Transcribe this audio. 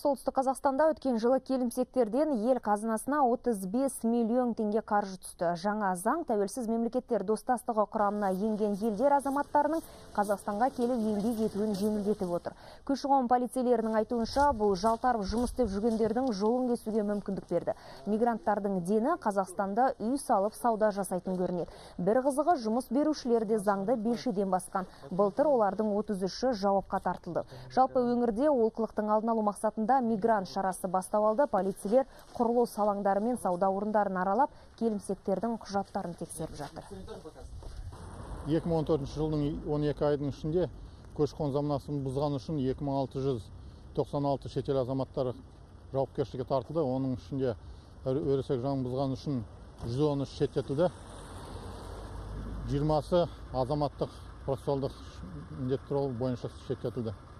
Солтүстік Қазақстанда өткен жылы келімсектерден ел қазынасына 35 миллион теңге қаржы түсті. Жаңа заң тәуелсіз мемлекеттер достастығы құрамына енген елдер азаматтарының Қазақстанға келіп еңбек етуін жеңілдетіп отыр. Көші-қон полицейлерінің айтуынша, бұл жалтарып жұмыс істеп жүргендердің жолын кесуге мүмкіндік берді. Мигранттардың дені Қазақстанда үй салып сауда жасайтын көрінеді. Бір қызығы, жұмыс берушілер де заңды белшеден басқан. Былтыр олардың 33-і жауапқа тартылды. Жалпы өңірде олқылықтың алдын алу мақсатында мигрант шарасы бастау алды. Полицейлер құрылыс алаңдары мен сауда орындарын аралап, келімсектердің құжаттарын тексеріп жатыр. 2014 жылдың 12 айдың ішінде көші-қон заңнамасын бұзған үшін 2696 шетел азаматтары жауапкершілікке тартылды. Оның ішінде өресек заң бұзған үшін 113 шеттетілді. 20-сы азаматтық процессуалдық міндеттер бойынша шеттетілді.